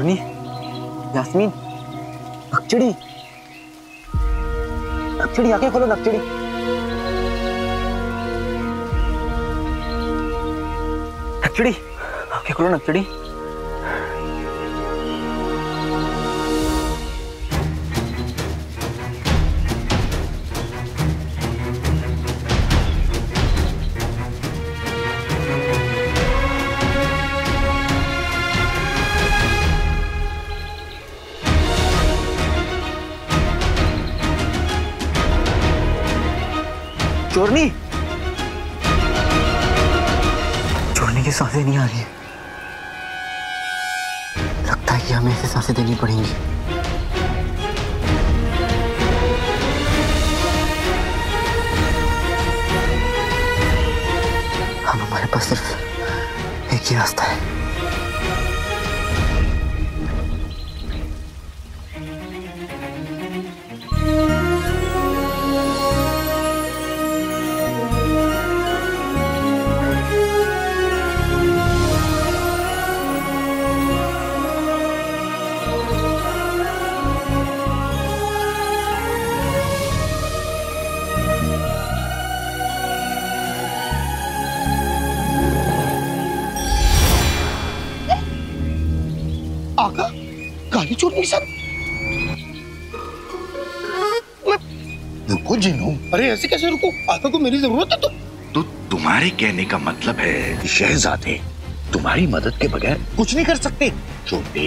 चोरनी, यास्मीन, नक्चड़ी, नक्चड़ी आंखें खोलो नक्चड़ी। नक्चड़ी आंखें खोलो नक्चड़ी। चोरनी, चोरनी की सांसें नहीं आ रही है। लगता है कि हमें ऐसे सांसें देनी पड़ेंगी। हमारे पास सिर्फ एक ही रास्ता है। आका, गाड़ी चोरने के साथ मैं रुको जिन हूँ। अरे ऐसे कैसे रुको? आका को मेरी जरूरत है। तो तुम्हारे कहने का मतलब है शहजादे तुम्हारी मदद के बगैर कुछ नहीं कर सकते। छोटे,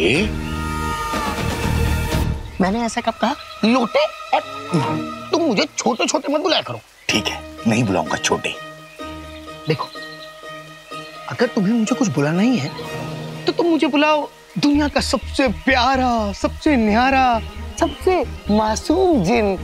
मैंने ऐसा कब कहा? लोटे, तुम मुझे छोटे छोटे मत बुलाया करो। ठीक है, नहीं बुलाऊंगा छोटे। देखो, अगर तुम्हें मुझे कुछ बुलाना ही है तो तुम मुझे बुलाओ दुनिया का सबसे प्यारा, सबसे न्यारा, सबसे मासूम जिन।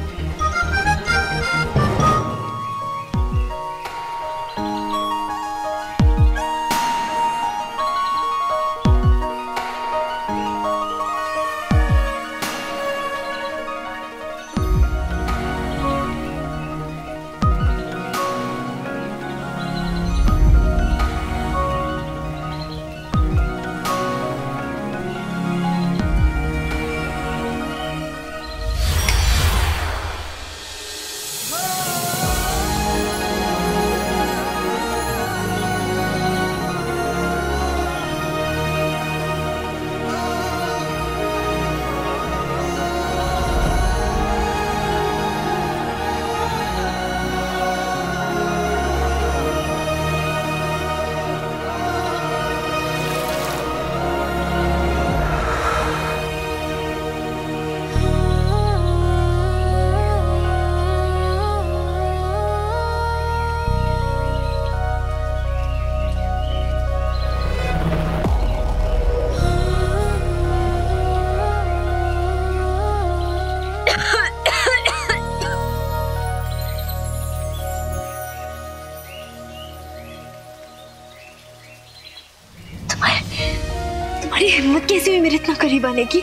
तुम्हारी हिम्मत कैसे हुई मेरे इतना करीब आने की?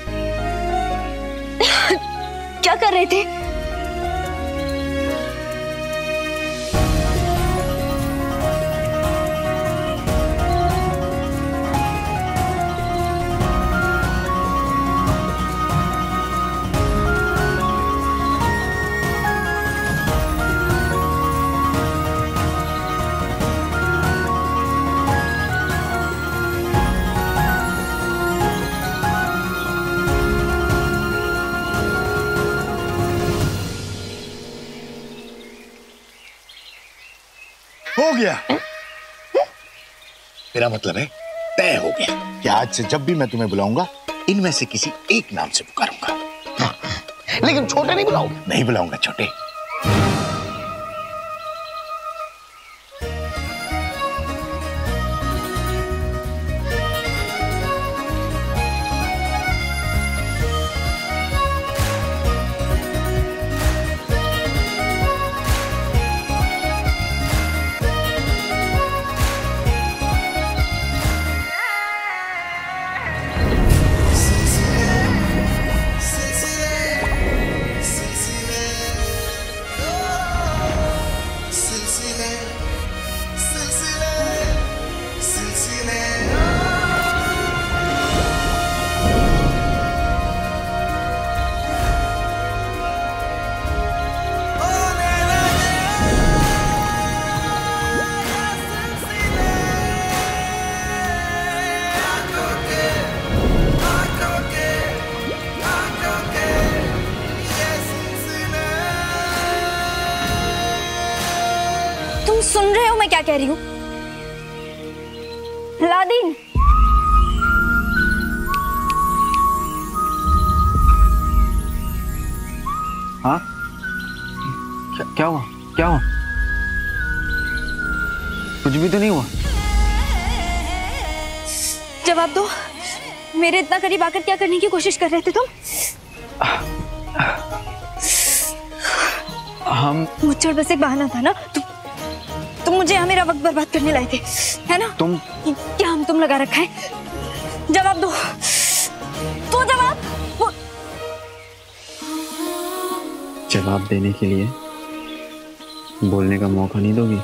क्या कर रहे थे? हो गया। मेरा मतलब है तय हो गया कि आज से जब भी मैं तुम्हें बुलाऊंगा इनमें से किसी एक नाम से पुकारूंगा। लेकिन छोटे नहीं बुलाओगे? नहीं बुलाऊंगा छोटे। मैं क्या कह रही हूँ? अलादीन, हाँ क्या हुआ? क्या हुआ? कुछ भी तो नहीं हुआ। जवाब दो। मेरे इतना करीब आकर क्या करने की कोशिश कर रहे थे तुम? हम मुझे बस एक बहाना था ना। तुम मुझे यहाँ मेरा वक्त बर्बाद करने लाए थे, है ना? तुम क्या हम तुम लगा रखा है? जवाब दो। तो जवाब देने के लिए बोलने का मौका नहीं दोगी?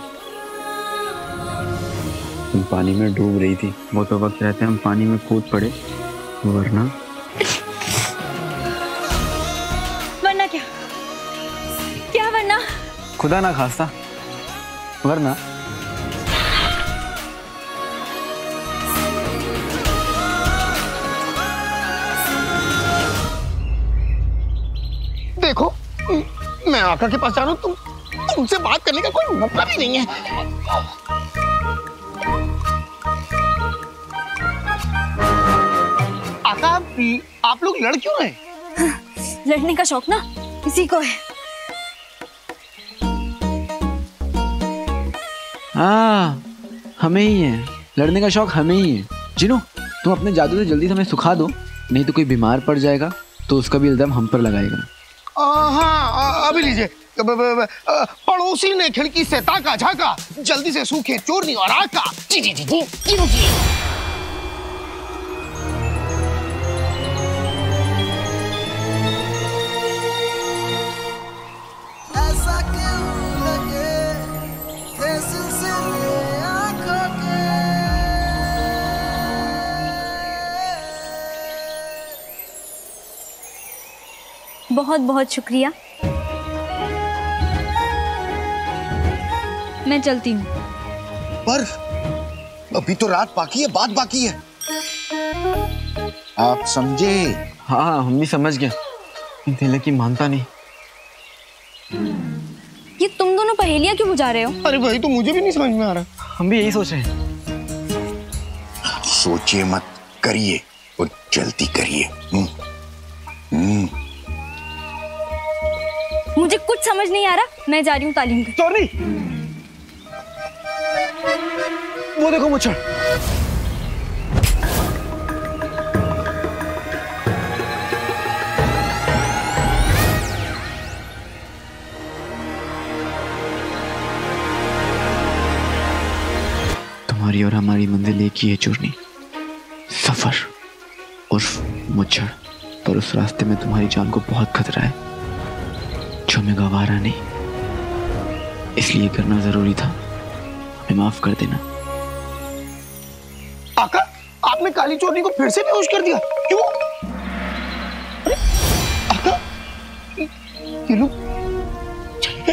तुम पानी में डूब रही थी, वो तो वक्त रहते हम पानी में कूद पड़े, वरना क्या? क्या वरना? खुदा ना खास्ता, वरना देखो, मैं आका के पास जा रहा हूँ, तुमसे बात करने का कोई मतलब ही नहीं है। आका, आप लोग लड़ क्यों रहे? लड़ने का शौक ना किसी को है। हाँ, हमें ही है लड़ने का शौक, हमें ही है। जिनो, तुम अपने जादू से जल्दी से हमें सुखा दो, नहीं तो कोई बीमार पड़ जाएगा तो उसका भी इल्जाम हम पर लगाएगा। हाँ, अभी लीजिए। पड़ोसी ने खिड़की से ताका झाका, जल्दी से सूखे चोरनी और आका। जी जी जी जी जी जी। ऐसा क्यों लगे थे सिलसिले आँखों के, बहुत बहुत शुक्रिया। मैं चलती हूँ। पर अभी तो रात बाकी है, बात बाकी है। आप समझे? हाँ, हम भी समझ गए, लेकिन मानता नहीं। ये तुम दोनों पहेलियां क्यों बुझा रहे हो? अरे भाई, तो मुझे भी नहीं समझ में आ रहा। हम भी यही सोच रहे हैं। सोचिए मत, करिए और जल्दी करिए। मुझे कुछ समझ नहीं आ रहा, मैं जा रही हूँ तालीम पे। चोरी, वो देखो मुच्छर। तुम्हारी और हमारी मंजिल एक ही है चूरनी, सफर उर्फ मुच्छर। पर उस रास्ते में तुम्हारी जान को बहुत खतरा है, जो मैं गवारा नहीं, इसलिए करना जरूरी था। हमें माफ कर देना। आका, आपने काली चोरनी को फिर से बेहोश कर दिया, क्यों? आका, ये लोग चले।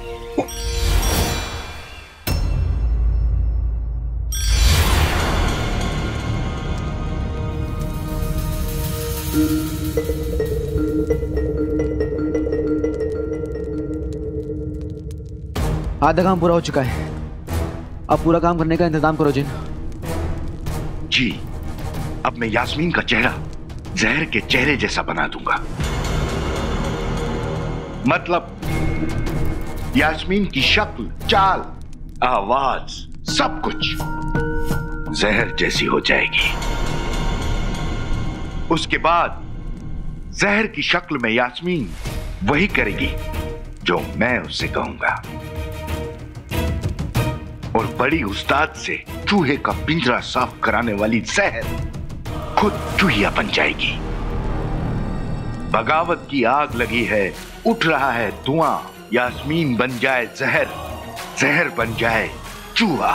आधा काम पूरा हो चुका है, अब पूरा काम करने का इंतजाम करो जिन। जी, अब मैं यास्मीन का चेहरा जहर के चेहरे जैसा बना दूंगा। मतलब यास्मीन की शक्ल, चाल, आवाज, सब कुछ जहर जैसी हो जाएगी। उसके बाद जहर की शक्ल में यास्मीन वही करेगी जो मैं उससे कहूंगा, और बड़ी उस्ताद से चूहे का पिंजरा साफ कराने वाली जहर खुद चूहिया बन जाएगी। बगावत की आग लगी है, उठ रहा है धुआं, यास्मीन बन जाए जहर, जहर बन जाए चूहा।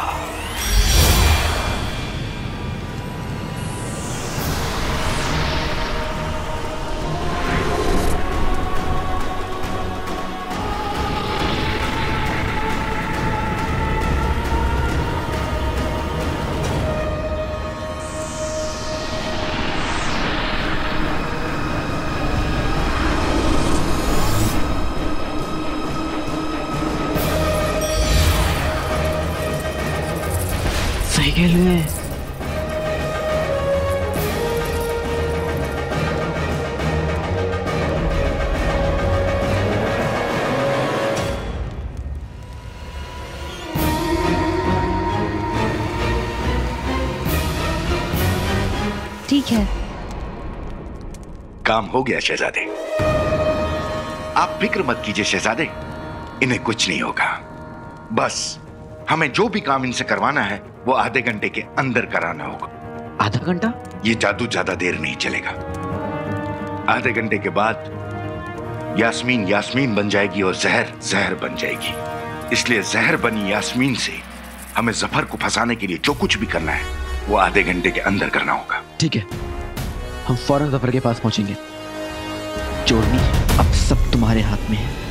काम हो गया शहजादे। आप फिक्र मत कीजिए शहजादे, इन्हें कुछ नहीं होगा। बस हमें जो भी काम इनसे करवाना है वो आधे घंटे के अंदर कराना होगा। आधा घंटा? ये जादू ज्यादा देर नहीं चलेगा। आधे घंटे के बाद यास्मीन यास्मीन बन जाएगी और जहर जहर बन जाएगी। इसलिए जहर बनी यास्मीन से हमें जफर को फंसाने के लिए जो कुछ भी करना है वो आधे घंटे के अंदर करना होगा। ठीक है, हम फौरन जफर के पास पहुंचेंगे। चोरनी, अब सब तुम्हारे हाथ में है।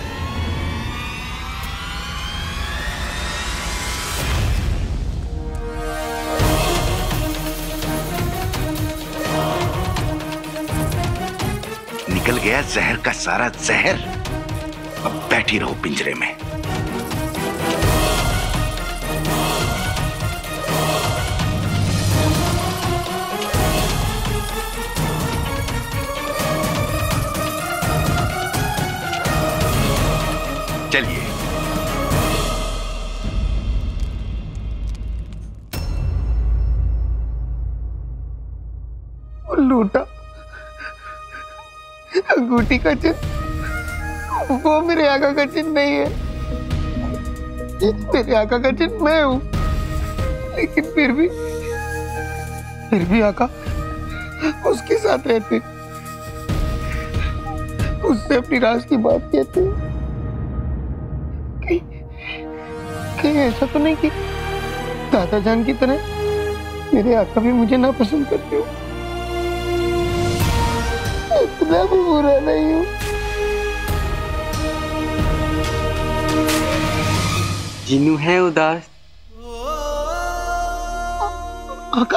निकल गया जहर का सारा जहर। अब बैठी रहो पिंजरे में। चलिए। लूटा अंगूठी का चिन्ह, वो मेरे आका का चिन्ह नहीं है। मेरे आका का चिन्ह मैं हूं, लेकिन फिर भी आका उसके साथ रहते, उससे अपनी राज की बात कहते। कहीं ऐसा तो नहीं कि दादा जान की तरह मेरे आका भी मुझे ना पसंद करते हो? इतना भी बुरा नहीं हूँ। जिन्नू है उदास। आका,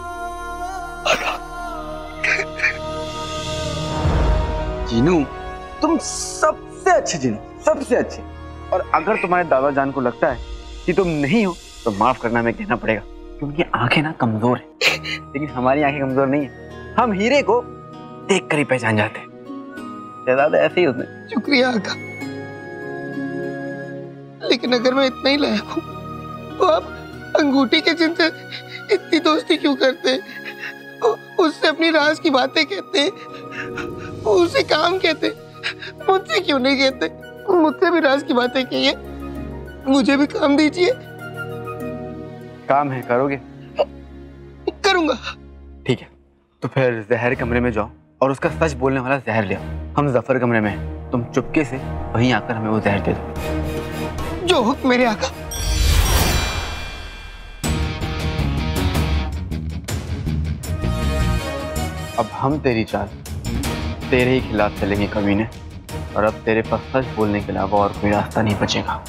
जिन्नू तुम सबसे अच्छे जिन्नू, सबसे अच्छे। और अगर तुम्हारे दादा जान को लगता है कि तुम नहीं हो तो माफ करना, मैं कहना पड़ेगा कि उनकी आंखें ना कमजोर है, लेकिन हमारी आंखें कमजोर नहीं है। हम हीरे को देख कर ही पहचान जाते हैं। शहजादा ऐसे ही होते हैं। शुक्रिया आका, लेकिन अगर मैं इतना ही लायक हूँ तो आप अंगूठी के चिन्ह से इतनी दोस्ती क्यों करते हैं? उससे अपनी राज की बातें कहते हैं, उसे काम कहते, मुझसे क्यों नहीं कहते? मुझसे भी राज की बातें कहिए, मुझे भी काम दीजिए। काम है, करोगे? करूंगा। ठीक है, तो फिर जहर कमरे में जाओ और उसका सच बोलने वाला जहर ले आओ। हम जफर कमरे में हैं, तुम चुपके से वहीं आकर हमें वो जहर दे दो। जो हुक्म मेरे आका। अब हम तेरी चाल, तेरे ही खिलाफ चलेंगे कमीने, और अब तेरे पास सच बोलने के अलावा और कोई रास्ता नहीं बचेगा।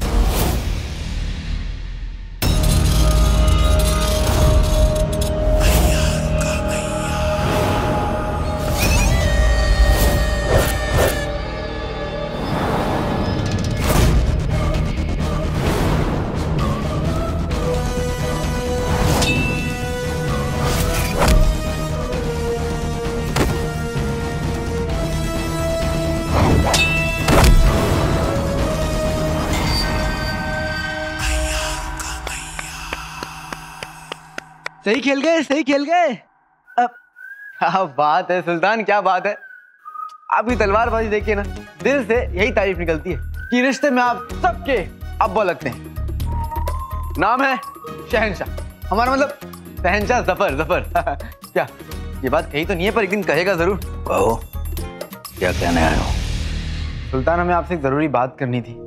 सही खेल गए, सही खेल गए। अब क्या बात है सुल्तान, क्या बात है। आपकी तलवारबाजी देखिए ना, दिल से यही तारीफ निकलती है कि रिश्ते में आप सबके अब्बा लगते हैं। नाम है शहंशाह, हमारा मतलब शहंशाह जफर। जफर क्या ये बात कही तो नहीं है, पर एक दिन कहेगा जरूर। कहो, क्या कहने आए हो? सुल्तान, हमें आपसे एक जरूरी बात करनी थी।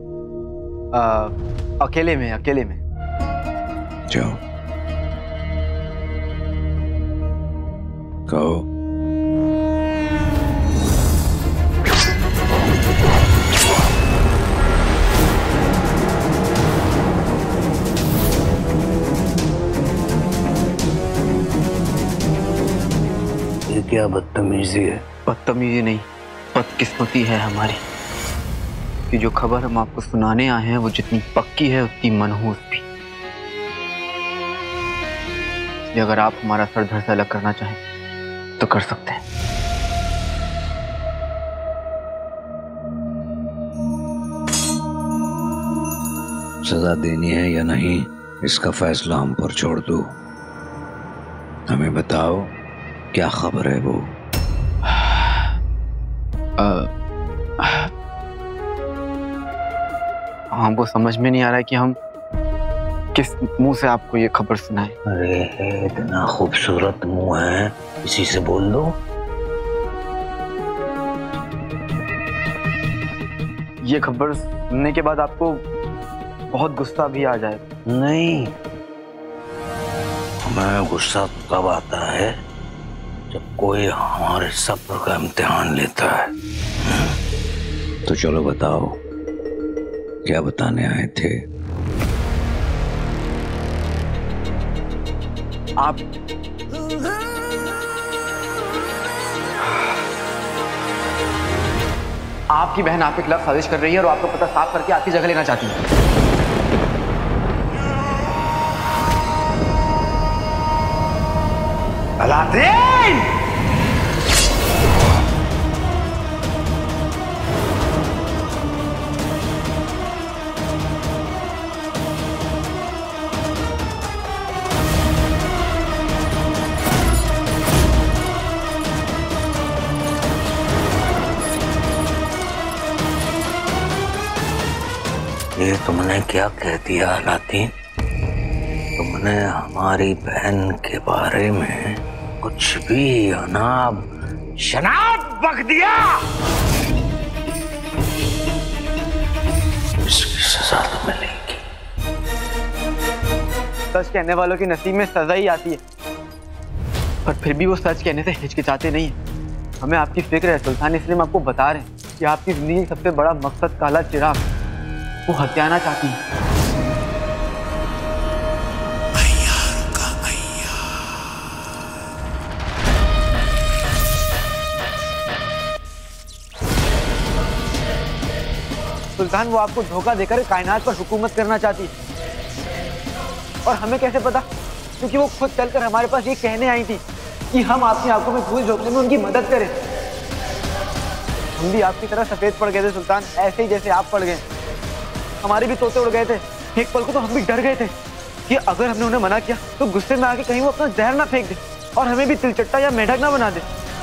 अकेले में, अकेले में। जाओ, कहो। ये क्या बदतमीजी है? बदतमीजी नहीं, बदकिस्मती है हमारी कि जो खबर हम आपको सुनाने आए हैं वो जितनी पक्की है उतनी मनहूस भी। इसलिए अगर आप हमारा सर धड़ से अलग करना चाहें तो कर सकते हैं। सजा देनी है या नहीं, इसका फैसला हम पर छोड़ दो। हमें बताओ क्या खबर है वो। हमको समझ में नहीं आ रहा है कि हम किस मुंह से आपको ये खबर सुनाएं। अरे इतना खूबसूरत मुंह है, इसी से बोल दो। ये खबर सुनने के बाद आपको बहुत गुस्सा भी आ जाए। नहीं, हमें गुस्सा तब आता है जब कोई हमारे सब्र का इम्तिहान लेता है। तो चलो बताओ, क्या बताने आए थे? आपकी बहन आपके खिलाफ साजिश कर रही है और आपको पता साफ करके आपकी जगह लेना चाहती है। अलादीन! ये तुमने क्या कह दिया अलादीन? तुमने हमारी बहन के बारे में कुछ भी अनाब शनाब बक दिया। इसकी सजा तो मिलेगी। सच कहने वालों की नसीब में सजा ही आती है, पर फिर भी वो सच कहने से हिचकिचाते नहीं है। हमें आपकी फिक्र है सुल्तान, इसलिए हम आपको बता रहे हैं कि आपकी जिंदगी का सबसे बड़ा मकसद काला चिराग वो हत्याना चाहती है। सुल्तान वो आपको धोखा देकर कायनात पर हुकूमत करना चाहती है। और हमें कैसे पता? क्योंकि वो खुद चलकर हमारे पास ये कहने आई थी कि हम आपकी आंखों में धूल झोंकने में उनकी मदद करें। हम भी आपकी तरह सफेद पड़ गए थे सुल्तान, ऐसे ही जैसे आप पड़ गए। हमारे भी तोते उड़ गए थे। एक पल को तो हम भी डर गए थे कि अगर हमने उन्हें मना किया तो गुस्से में आके कहीं वो अपना जहर ना फेंक दे और हमें भी तिलचट्टा या मेढक ना बना दे।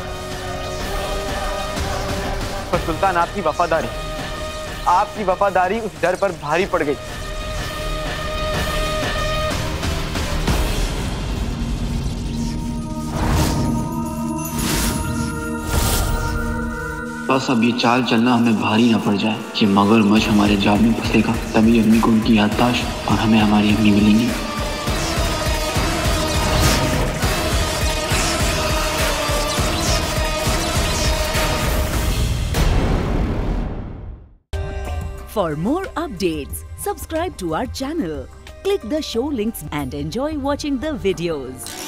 पर सुल्तान आपकी वफादारी उस डर पर भारी पड़ गई। बस अब ये चाल चलना हमें भारी ना पड़ जाए कि मगरमच्छ हमारे जाल में फंसेगा, तभी अम्मी को उनकी याददाश्त और हमें हमारी अम्मी मिलेंगी। For more updates, subscribe to our channel, click the show links and enjoy watching the videos.